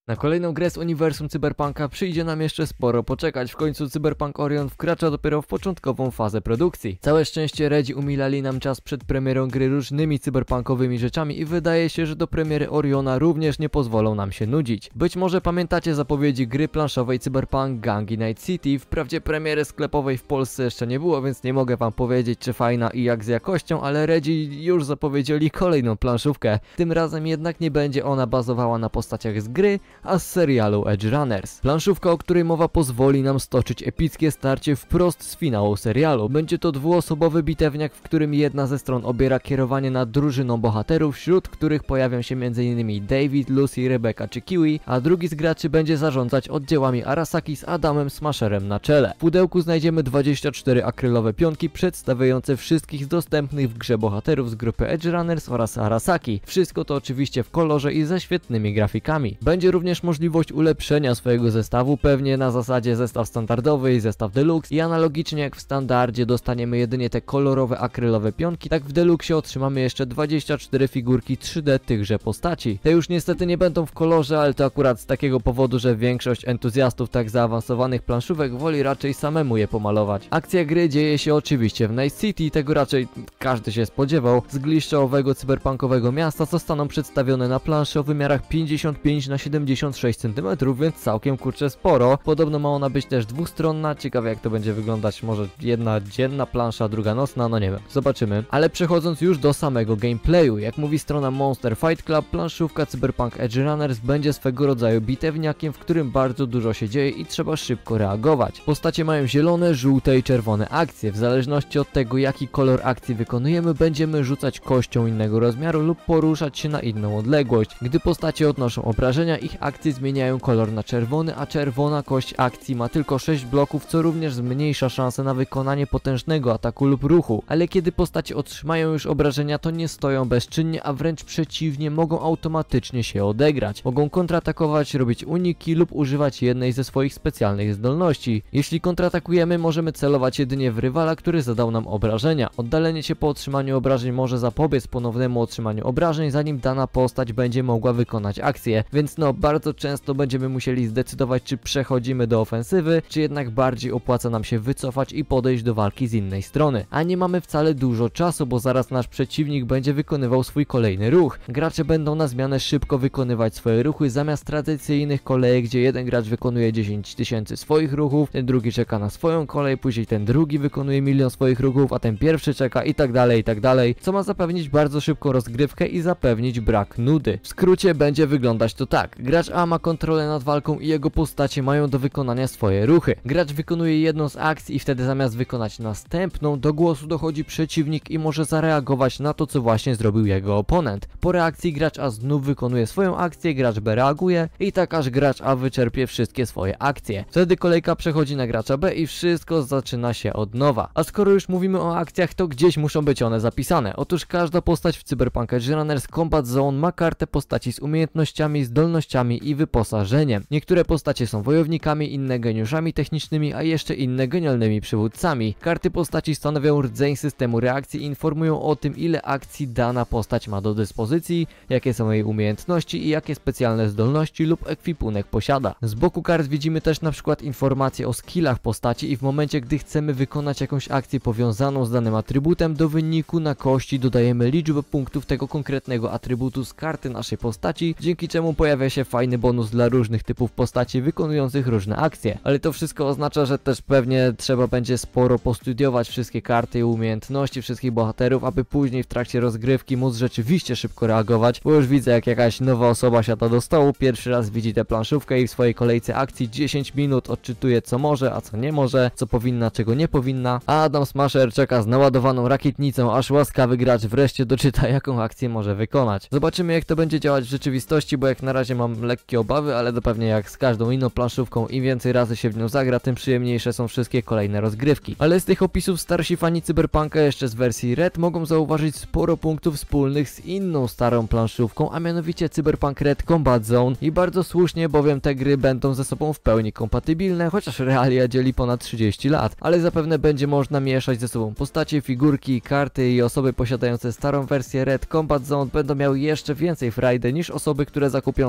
Na kolejną grę z uniwersum Cyberpunka przyjdzie nam jeszcze sporo poczekać, w końcu Cyberpunk Orion wkracza dopiero w początkową fazę produkcji. Całe szczęście Redzi umilali nam czas przed premierą gry różnymi cyberpunkowymi rzeczami i wydaje się, że do premiery Oriona również nie pozwolą nam się nudzić. Być może pamiętacie zapowiedzi gry planszowej Cyberpunk Gangi Night City, wprawdzie premiery sklepowej w Polsce jeszcze nie było, więc nie mogę wam powiedzieć czy fajna i jak z jakością, ale Redzi już zapowiedzieli kolejną planszówkę. Tym razem jednak nie będzie ona bazowała na postaciach z gry, a z serialu Edge Runners. Planszówka, o której mowa, pozwoli nam stoczyć epickie starcie wprost z finału serialu. Będzie to dwuosobowy bitewniak, w którym jedna ze stron obiera kierowanie nad drużyną bohaterów, wśród których pojawią się m.in. David, Lucy, Rebecca czy Kiwi, a drugi z graczy będzie zarządzać oddziałami Arasaki z Adamem Smasherem na czele. W pudełku znajdziemy 24 akrylowe pionki przedstawiające wszystkich z dostępnych w grze bohaterów z grupy Edge Runners oraz Arasaki. Wszystko to oczywiście w kolorze i ze świetnymi grafikami. Będzie również możliwość ulepszenia swojego zestawu, pewnie na zasadzie zestaw standardowy i zestaw deluxe, i analogicznie jak w standardzie dostaniemy jedynie te kolorowe akrylowe pionki, tak w deluxe otrzymamy jeszcze 24 figurki 3D tychże postaci. Te już niestety nie będą w kolorze, ale to akurat z takiego powodu, że większość entuzjastów tak zaawansowanych planszówek woli raczej samemu je pomalować. Akcja gry dzieje się oczywiście w Night City, tego raczej każdy się spodziewał. Zgliszcza owego cyberpunkowego miasta zostaną przedstawione na planszy o wymiarach 55 na 76 cm, więc całkiem kurczę sporo. Podobno ma ona być też dwustronna, ciekawe jak to będzie wyglądać, może jedna dzienna plansza, druga nocna, no nie wiem, zobaczymy. Ale przechodząc już do samego gameplayu, jak mówi strona Monster Fight Club, planszówka Cyberpunk Edge Runners będzie swego rodzaju bitewniakiem, w którym bardzo dużo się dzieje i trzeba szybko reagować. Postacie mają zielone, żółte i czerwone akcje. W zależności od tego, jaki kolor akcji wykonujemy, będziemy rzucać kością innego rozmiaru lub poruszać się na inną odległość. Gdy postacie odnoszą obrażenia, ich akcje zmieniają kolor na czerwony, a czerwona kość akcji ma tylko 6 bloków, co również zmniejsza szanse na wykonanie potężnego ataku lub ruchu. Ale kiedy postacie otrzymają już obrażenia, to nie stoją bezczynnie, a wręcz przeciwnie, mogą automatycznie się odegrać. Mogą kontratakować, robić uniki lub używać jednej ze swoich specjalnych zdolności. Jeśli kontratakujemy, możemy celować jedynie w rywala, który zadał nam obrażenia. Oddalenie się po otrzymaniu obrażeń może zapobiec ponownemu otrzymaniu obrażeń, zanim dana postać będzie mogła wykonać akcję. Więc no, bardzo często będziemy musieli zdecydować, czy przechodzimy do ofensywy, czy jednak bardziej opłaca nam się wycofać i podejść do walki z innej strony. A nie mamy wcale dużo czasu, bo zaraz nasz przeciwnik będzie wykonywał swój kolejny ruch. Gracze będą na zmianę szybko wykonywać swoje ruchy zamiast tradycyjnych kolejek, gdzie jeden gracz wykonuje 10 000 swoich ruchów, ten drugi czeka na swoją kolej, później ten drugi wykonuje 1 000 000 swoich ruchów, a ten pierwszy czeka i tak dalej, co ma zapewnić bardzo szybką rozgrywkę i zapewnić brak nudy. W skrócie będzie wyglądać to tak. Gracz A ma kontrolę nad walką i jego postacie mają do wykonania swoje ruchy. Gracz wykonuje jedną z akcji i wtedy zamiast wykonać następną, do głosu dochodzi przeciwnik i może zareagować na to, co właśnie zrobił jego oponent. Po reakcji gracz A znów wykonuje swoją akcję, gracz B reaguje i tak aż gracz A wyczerpie wszystkie swoje akcje. Wtedy kolejka przechodzi na gracza B i wszystko zaczyna się od nowa. A skoro już mówimy o akcjach, to gdzieś muszą być one zapisane. Otóż każda postać w Cyberpunk Edge Runners Combat Zone ma kartę postaci z umiejętnościami, zdolnościami i wyposażeniem. Niektóre postacie są wojownikami, inne geniuszami technicznymi, a jeszcze inne genialnymi przywódcami. Karty postaci stanowią rdzeń systemu reakcji i informują o tym, ile akcji dana postać ma do dyspozycji, jakie są jej umiejętności i jakie specjalne zdolności lub ekwipunek posiada. Z boku kart widzimy też na przykład informacje o skillach postaci i w momencie, gdy chcemy wykonać jakąś akcję powiązaną z danym atrybutem, do wyniku na kości dodajemy liczbę punktów tego konkretnego atrybutu z karty naszej postaci, dzięki czemu pojawia się fajny bonus dla różnych typów postaci wykonujących różne akcje. Ale to wszystko oznacza, że też pewnie trzeba będzie sporo postudiować wszystkie karty i umiejętności wszystkich bohaterów, aby później w trakcie rozgrywki móc rzeczywiście szybko reagować, bo już widzę, jak jakaś nowa osoba siada do stołu, pierwszy raz widzi tę planszówkę i w swojej kolejce akcji 10 minut odczytuje, co może, a co nie może, co powinna, czego nie powinna, a Adam Smasher czeka z naładowaną rakietnicą, aż łaskawy gracz wreszcie doczyta, jaką akcję może wykonać. Zobaczymy, jak to będzie działać w rzeczywistości, bo jak na razie mam lekkie obawy, ale to pewnie jak z każdą inną planszówką, im więcej razy się w nią zagra, tym przyjemniejsze są wszystkie kolejne rozgrywki. Ale z tych opisów starsi fani Cyberpunka jeszcze z wersji Red mogą zauważyć sporo punktów wspólnych z inną starą planszówką, a mianowicie Cyberpunk Red Combat Zone, i bardzo słusznie, bowiem te gry będą ze sobą w pełni kompatybilne, chociaż realia dzieli ponad 30 lat, ale zapewne będzie można mieszać ze sobą postacie, figurki, karty i osoby posiadające starą wersję Red Combat Zone będą miały jeszcze więcej frajdy niż osoby, które zakupią samą wersję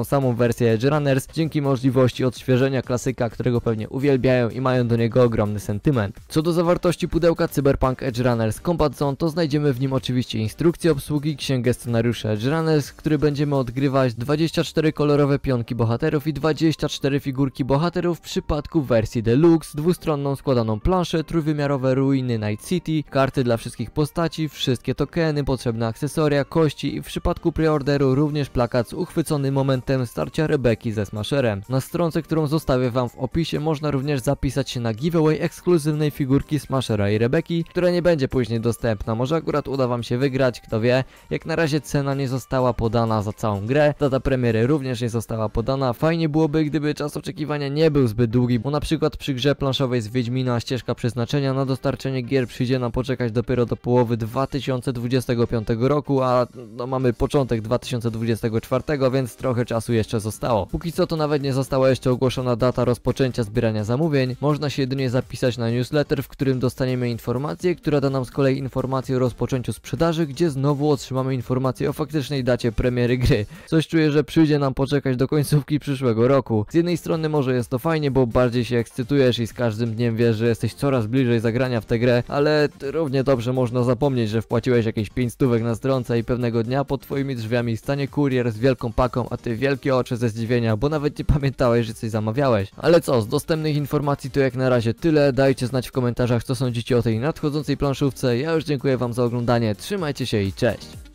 wersję Edge Runners dzięki możliwości odświeżenia klasyka, którego pewnie uwielbiają i mają do niego ogromny sentyment. Co do zawartości pudełka Cyberpunk Edge Runners Combat Zone, to znajdziemy w nim oczywiście instrukcję obsługi, księgę scenariusza Edge Runners, w której będziemy odgrywać 24 kolorowe pionki bohaterów i 24 figurki bohaterów w przypadku wersji Deluxe, dwustronną składaną planszę, trójwymiarowe ruiny Night City, karty dla wszystkich postaci, wszystkie tokeny, potrzebne akcesoria, kości i w przypadku preorderu również plakat z uchwyconym momentem starcia Rebeki ze Smasherem. Na stronce, którą zostawię wam w opisie, można również zapisać się na giveaway ekskluzywnej figurki Smashera i Rebeki, która nie będzie później dostępna. Może akurat uda wam się wygrać, kto wie. Jak na razie cena nie została podana za całą grę, data premiery również nie została podana. Fajnie byłoby, gdyby czas oczekiwania nie był zbyt długi, bo na przykład przy grze planszowej z Wiedźmina ścieżka przeznaczenia na dostarczenie gier przyjdzie nam poczekać dopiero do połowy 2025 roku, a no mamy początek 2024, więc trochę czasu jeszcze zostało. Póki co to nawet nie została jeszcze ogłoszona data rozpoczęcia zbierania zamówień, można się jedynie zapisać na newsletter, w którym dostaniemy informację, która da nam z kolei informację o rozpoczęciu sprzedaży, gdzie znowu otrzymamy informację o faktycznej dacie premiery gry. Coś czuję, że przyjdzie nam poczekać do końcówki przyszłego roku. Z jednej strony może jest to fajnie, bo bardziej się ekscytujesz i z każdym dniem wiesz, że jesteś coraz bliżej zagrania w tę grę, ale równie dobrze można zapomnieć, że wpłaciłeś jakieś 5 stówek na stronce i pewnego dnia pod twoimi drzwiami stanie kurier z wielką paką, a ty wielkie oczy ze zdziwienia, bo nawet nie pamiętałeś, że coś zamawiałeś. Ale co, z dostępnych informacji to jak na razie tyle. Dajcie znać w komentarzach, co sądzicie o tej nadchodzącej planszówce. Ja już dziękuję wam za oglądanie, trzymajcie się i cześć!